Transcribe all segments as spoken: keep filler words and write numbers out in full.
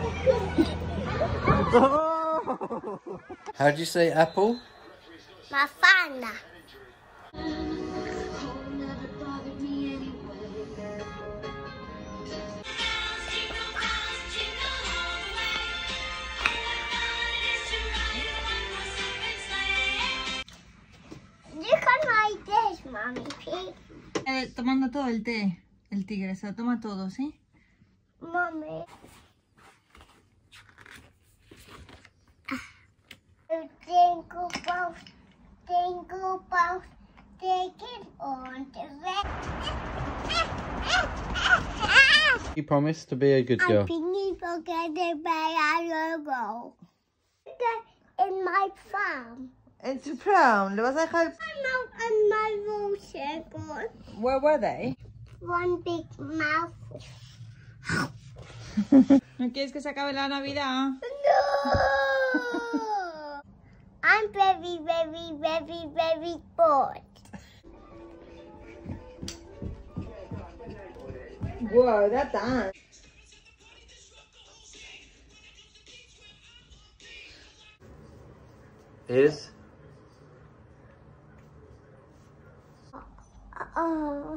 How do you say apple? Mafana. Look at my dish, Mommy Pig. Eh, tomando todo el té, el tigre, se lo toma todo, ¿sí? Mommy. Jingle bells, jingle bells, take it on the red. You promise to be a good girl. I think you forget the bay logo. In my farm. En su prom, ¿le vas a dejar? I'm out on my motorcycle. Where were they? One big mouth. ¿No quieres que se acabe la Navidad? No! I'm very, very, very, very bored. Whoa, that dance. Is Oh.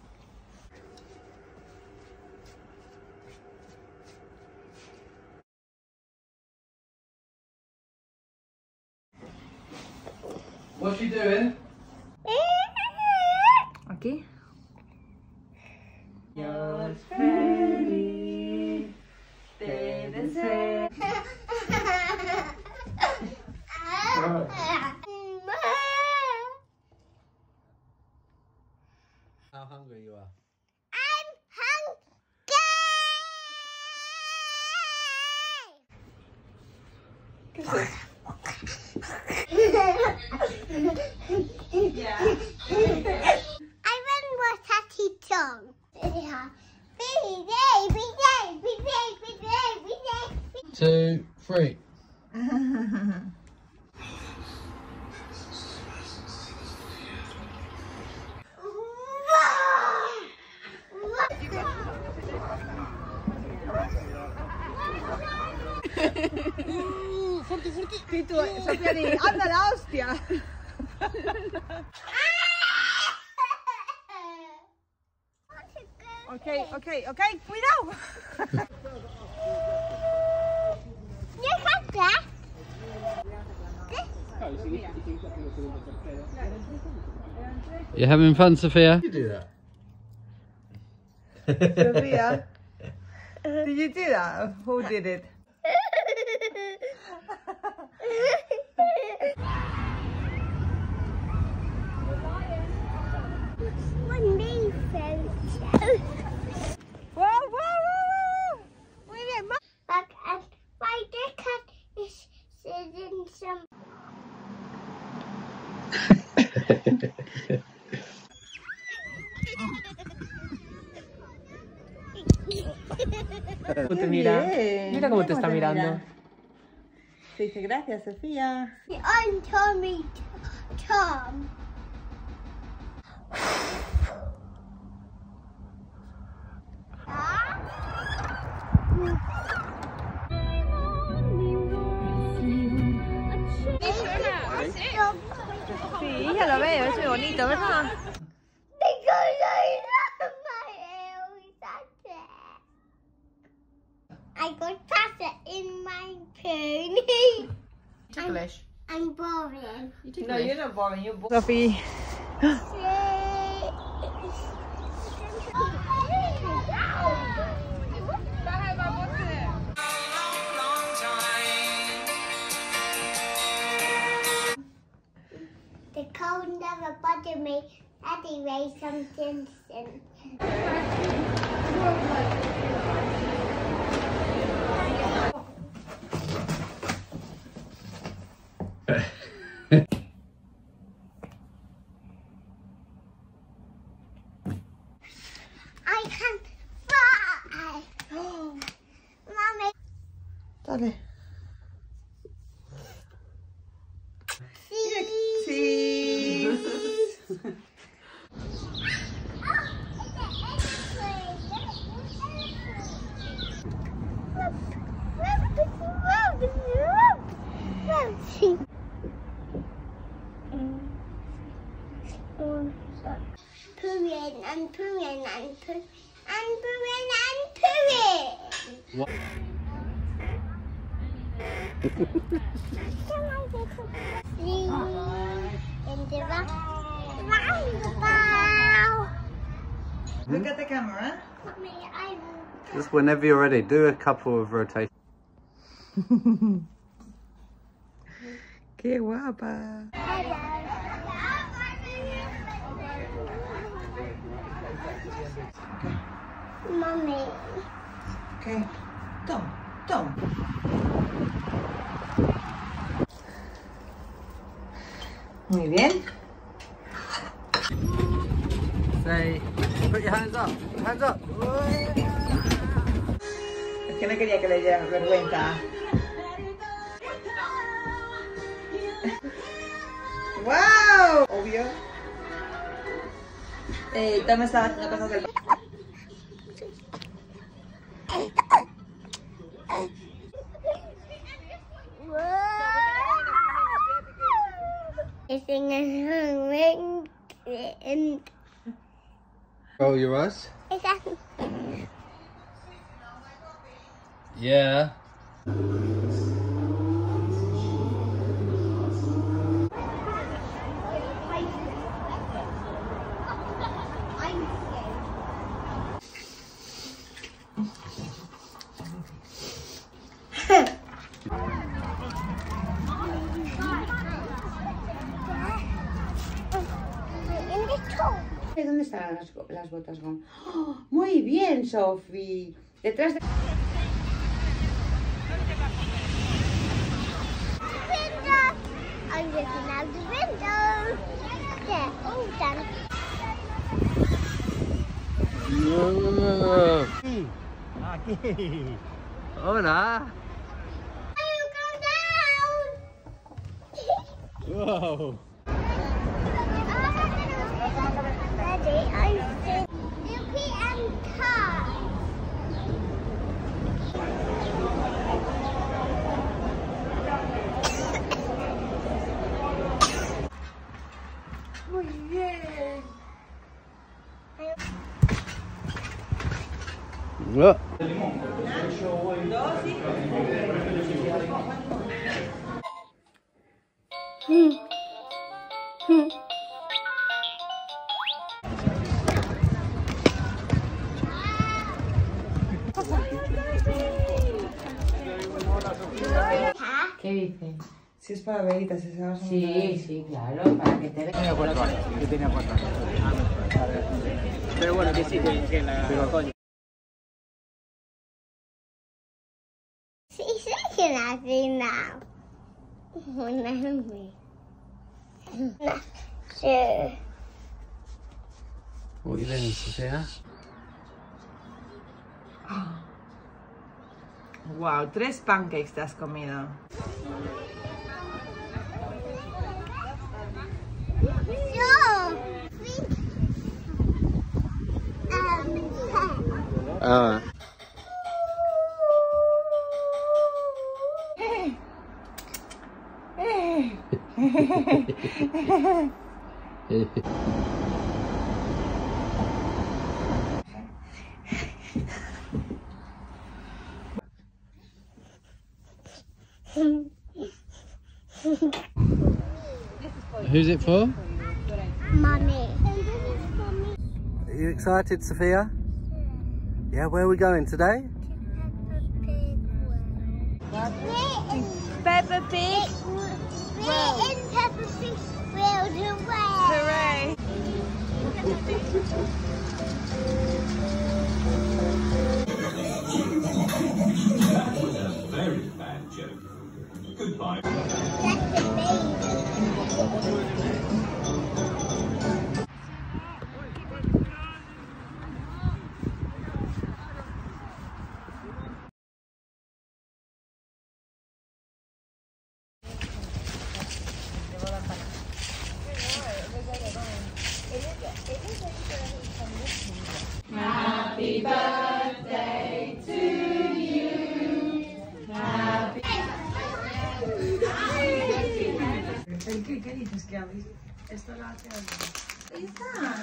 what's she doing? Aquí. Dios feliz te deseo. How hungry you are. I'm hungry. Yeah. I want more tatty tongue. Yeah. Every day, every day, every day, every day, every day. Two, three. Y tú, Sofía, di, anda la hostia. Ok, ok, ok, cuidado. You have that? You having fun, Sophia? You do that. Sophia, did you do that? Who did it? One day, friends. Whoa, whoa, whoa, whoa. Muy bien, ma. Look, and my dear cat is sitting some. ¿Cómo te mira? Bien. Mira cómo te está mira. mirando. Te dice gracias, Sofía. I'm Tommy Tom. Sí, ya lo veo, es muy bonito, ¿verdad? Because I love my Elsa. I got pasta in my pony. Ticklish. I'm boring. You ticklish. No, you're not boring, you're boring. Sophie. The cold never bothered me. Daddy raised some Simpson. I can fly. Mommy. Dale. See. Sí. Pooing and pooing and poo and pooing and pooing. What? See in the roundabout. Look at the camera. Mommy, I Just whenever you're ready, do a couple of rotations. Qué guapa. Mommy. Okay. Tom, Tom. Muy bien. Say, put your hands up. Hands up. Es que no quería que le diera vergüenza. ¡Wow! Obvio. Eh, Tom estaba haciendo cosas del... Roll your eyes. Yeah. ¿Dónde están las, las botas? ¡Oh! Muy bien, Sophie. Detrás de... Window. I'm looking out the window. There, all done. Hola. You go down. Whoa. Ready, I'm saying Lucy and Car. Muy bien. What? Hmm. Hmm. ¿Qué dice? Si es para veritas, si se va a Sí, sí, claro, para que te veas. Tenía cuatro años, yo tenía cuatro años. Pero bueno, que sí, que, que la... Pero coño. She's looking at me now. Oh, Naomi. Sure. What are you doing, Sophia? Wow, tres pancakes te has comido. So, sweet. Um, Uh. Who's it for? Mommy. Are you excited, Sophia? Yeah, where are we going today? Peppa Pig. We're in Peppa Pig World away. Hooray. Very bad joke. Goodbye. That's amazing. Happy birthday. ¿Qué, qué dices? ¿Que habéis? Esto lo hace alguien. Ahí está.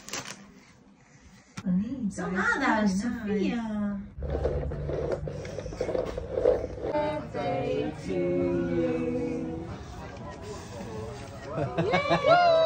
Bonito. Son es hadas, really nice. Sofía. Yay!